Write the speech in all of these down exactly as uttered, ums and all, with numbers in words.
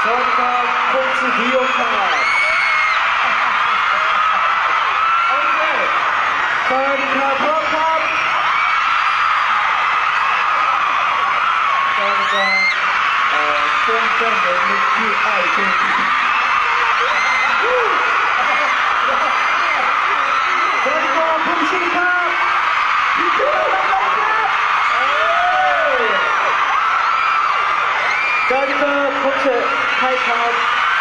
สวัสดีครับผมชื่อดิโอครับโอเคสวัสดีครับพร้อมครับสวัสดีครับเอ่อเพื่อนเพื่อนผมชื่อไอ้เพื่อนสวัสดีครับผมชื่อครับพี่เจ้าสวัสดีครับผมชื่อไทยครับ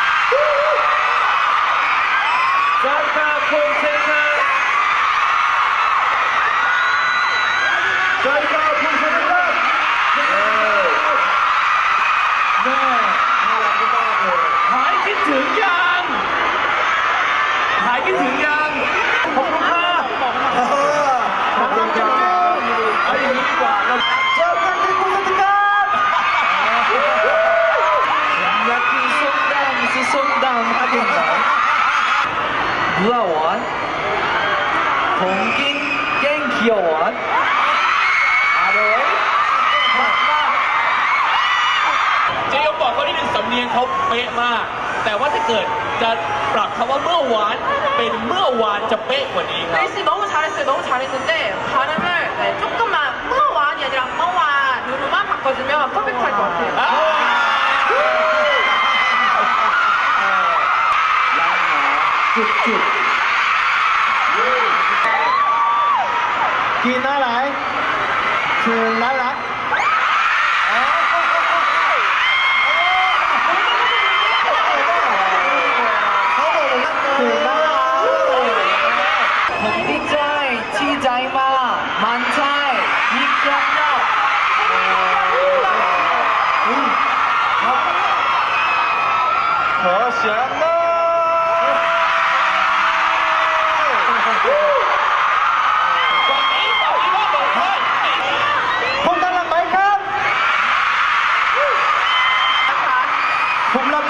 สวัสดีครับผมชื่อครับสวัสดีครับผมชื่อครับแม่น่ารักมากเลยหายคิดถึงยังหายคิดถึงยังขอบคุณครับขอบคุณครับเอาอย่างนี้ดีกว่าเราเจอกันที่คุณสันติการอยากกินส้มตำซื้อส้มตำให้กินหน่อยเบื่อหวานผมกินแกงเขียวหวานอร่อยมากมากเจ๊ยกบอกเขาที่หนึ่งสำเนียงเขาเป๊ะมากแต่ว่าถ้าเกิดจะปรับคำว่าเมื่อวานเป็นเมื่อวานจะเป๊ะกว่านี้ครับ 날씨 너무 잘했어요. 너무 잘했는데 발음을 네, 조금만 므와이 아니라 므와으로만 바꿔주면 퍼펙트할 것 같아요. 아! จุดๆกินอะไรคือน่ารักคือน่ารักผมดีใจที่ใจมามันใช่ยิ่งรักเนาะขอเสียงหน่อยผมน่ารักไหมครับผมน่า